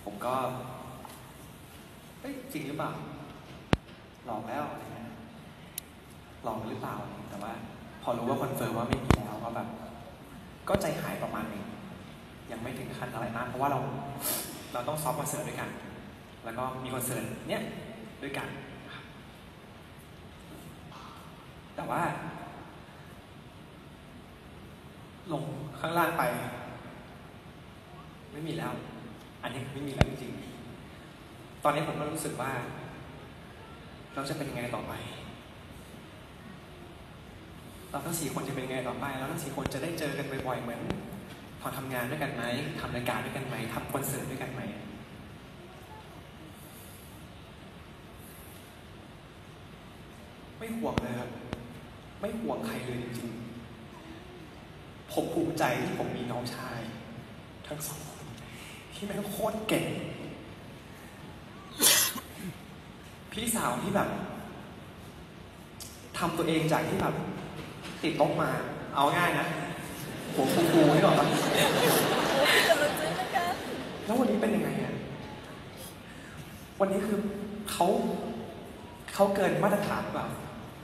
ผมก็จริงหรือเปล่าหลอกแล้วหลอกหรือเปล่าแต่ว่าพอรู้ว่าคอนเฟิร์มว่าไม่มีแล้วก็แบบก็ใจหายประมาณนึงยังไม่ถึงขั้นอะไรมากเพราะว่าเราต้องซ้อมคอนเสิร์ตด้วยกันแล้วก็มีคอนเสิร์ตเนี้ยด้วยกันแต่ว่าลงข้างล่างไปไม่มีแล้วอันนี้ไม่มีแล้วจริงๆตอนนี้ผมก็รู้สึกว่าเราจะเป็นยังไงต่อไปเราทั้ง4 คนจะเป็นยังไงต่อไปเราทั้ง4 คนจะได้เจอกันบ่อยๆเหมือนพอทำงานด้วยกันไหมทำรายการด้วยกันไหมทำคอนเสิร์ตด้วยกันไหมไม่ห่วงเลยครับไม่ห่วงใครเลยจริงๆผมภูมิใจที่ผมมีน้องชายทั้ง2 คนที่แม่งโคตรเก่งพี่สาวที่แบบทำตัวเองจากที่แบบติดโต๊ะมาเอาง่ายนะหัวฟูๆให้ก่อนแล้ววันนี้เป็นยังไงอ่ะวันนี้คือเขาเกินมาตรฐานเปล่า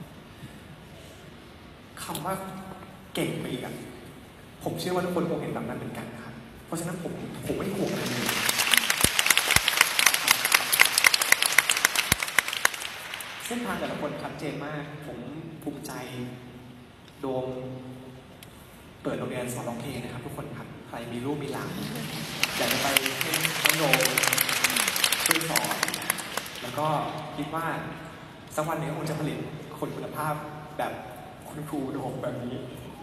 คำว่าเก่งไปอีกอ่ะผมเชื่อว่าทุกคนคงเห็นแบบนั้นเหมือนกันนะครับเพราะฉะนั้นผมไม่ห่วงอะไรเลยเส้นทางแต่ละคนชัดเจนมากผมภูมิใจโดมเปิดโรงเรียนสอนร้องเพลงนะครับทุกคนครับใครมีลูกมีหลานอยากจะไปให้น้องโดมช่วยสอนแล้วก็คิดว่าสักวันหนึ่งคงจะผลิตคนคุณภาพแบบคุณครูโดมแบบนี้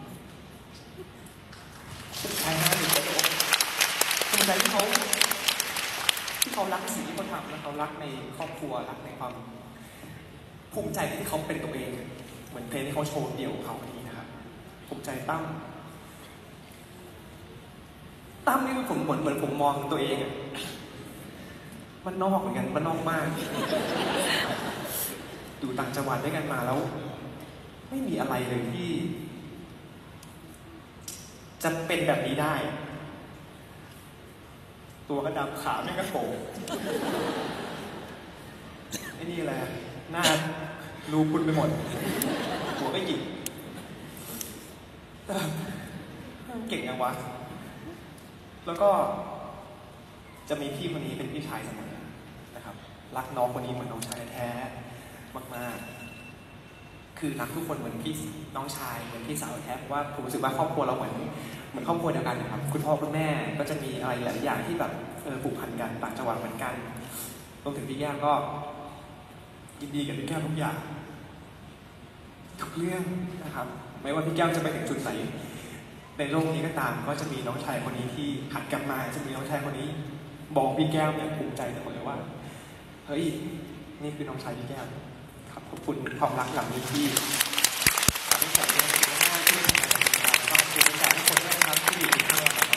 ใช่ฮะหรือโดมภูมิใจที่เขารักสิ่งที่เขาทำและเขารักในครอบครัวรักในความภูมิใจที่เขาเป็นตัวเองเหมือนเพลงที่เขาโชว์เดี่ยวของเขาวันนี้นะครับภูมิใจตั้มนี่ผมเหมือนผมมองตัวเองอ่ะมันนอกเหมือนกันมันนอกมากอยู่ต่างจังหวัดด้วยกันมาแล้วไม่มีอะไรเลยที่จะเป็นแบบนี้ได้ตัวกระดำขาไม่กระโปงไอ้นี่แหละหน้ารูพุนไปหมดหัวไม่หยิกเก่งจังวะแล้วก็จะมีพี่คนนี้เป็นพี่ชายเสมอนะครับรักน้องคนนี้เหมือนน้องชายแท้มากๆคือรักทุกคนเหมือนพี่น้องชายเหมือนพี่สาวแท้เพราะว่าผมรู้สึกว่าครอบครัวเราเหมือนครอบครัวเดียวกันนะครับคุณพ่อคุณแม่ก็จะมีอะไรหลายอย่างที่แบบผูกพันกันต่างจังหวัดเหมือนกันรวมถึงพี่แก้มก็ยินดีกับพี่แก้มทุกอย่างทุกเรื่องนะครับไม่ว่าพี่แก้มจะไปถึงจุดไหนในโลกนี้ก็ตามก็จะมีน้องชายคนนี้ที่หันกลับมาจะมีน้องชายคนนี้บอกพี่แก้วอย่างภูมิใจเสมอว่าเฮ้ยนี่คือน้องชายพี่แก้วครับขอบคุณความรักหลังนี้ที่ทำให้ผมได้ที่ทำงานที่ทำงานแล้วก็ขอบคุณทุกคนด้วยนะครับที่อยู่ที่นี่